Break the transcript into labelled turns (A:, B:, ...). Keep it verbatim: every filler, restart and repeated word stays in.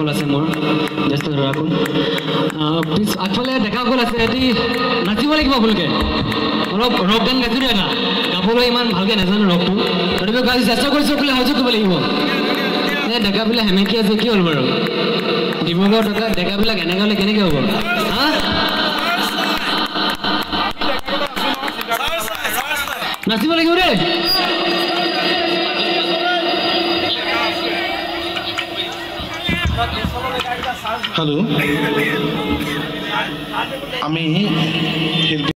A: দাদাসকল আছে মোৰ জ্যেষ্ঠ দাদাসকল প্লিজ আগফালে ডেকাসকল আছে এটি নাচিব লাগিব আপোনালোকে অলপ ৰক গান গাইছোঁ এটা গাবলৈ ইমান ভালকৈ নাজানো ৰকটো তথাপিও গাই চেষ্টা কৰিছোঁ বোলে সহযোগ কৰিব লাগিব এই ডেকাবিলাক সেমেকি আছে কি হ'ল বাৰু ডিব্ৰুগড় ডেকা ডেকাবিলাক এনেকৈ হ'লে কেনেকৈ হ'ব হা নাচিব লাগিব দেই
B: हेलो आमी